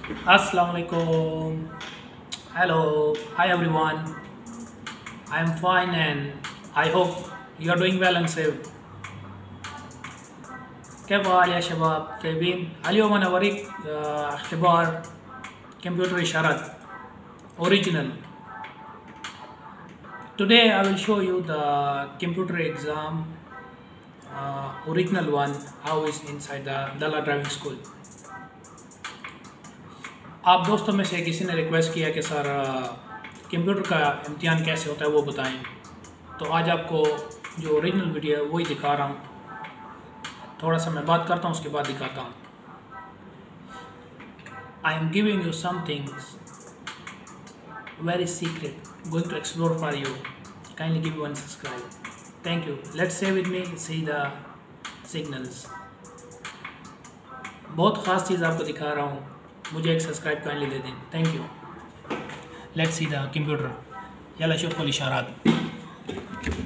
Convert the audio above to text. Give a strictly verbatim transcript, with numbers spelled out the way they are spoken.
Assalamualaikum. Hello. Hi everyone. I am fine and I hope you are doing well and safe. كيف حال يا شباب؟ طيبين؟ اليوم أنا أوريك آه، اختبار كمبيوتر إشارات original. Today I will show you the computer exam uh, original one how is inside the Dallah Driving School. आप दोस्तों में से किसी ने रिक्वेस्ट किया कि sir computer का इम्तिहान कैसे होता है वो बताएं, तो आज आपको जो ओरिजिनल वीडियो है वही दिखा रहा हूँ। थोड़ा सा मैं बात करता हूँ, उसके बाद दिखाता हूँ। I am giving you some things very secret going to explore for you. Kindly give one subscribe. Thank you. Let's say with me see the signals. बहुत ख़ास चीज़ आपको दिखा रहा हूँ, मुझे एक सब्सक्राइब काइंडली दे दें। Thank you. Let's see the computer. यला शूफुल इशारात।